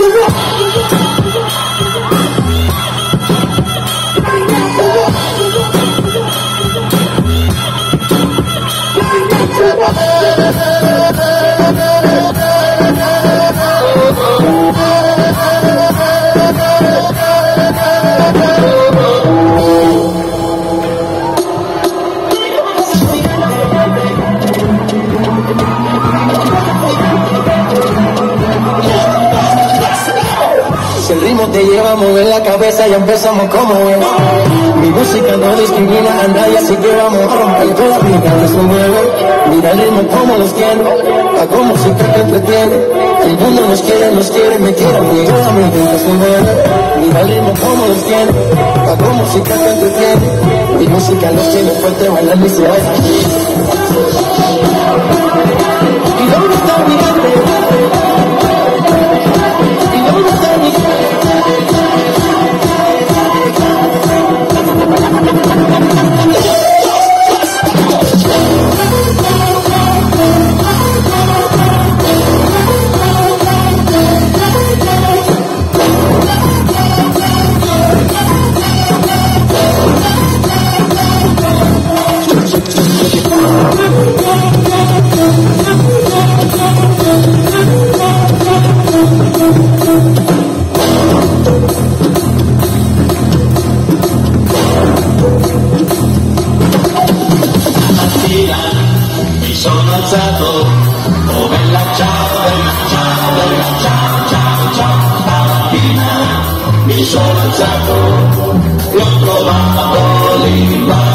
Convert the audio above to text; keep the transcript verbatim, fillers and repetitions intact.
Si el ritmo te lleva a mover la cabeza, ya empezamos como es. Mi música no discrimina a nadie, así que vamos a romper toda mi cara se mueve. Mira el ritmo como los tiene, hago música que entretiene. El mundo nos quiere, nos quiere, me quiere, mi toda mi gente se mueve. Mira el ritmo como los tiene, hago música que entretiene. Mi música los tiene fuerte, bailando y se baila. ¿Y dónde está mi gente? ¿Y dónde está mi gente? Mi sono alzato, oh bella ciao, bella ciao, bella ciao, ciao, ciao, stamattina mi sono alzato, l'ho trovato lì.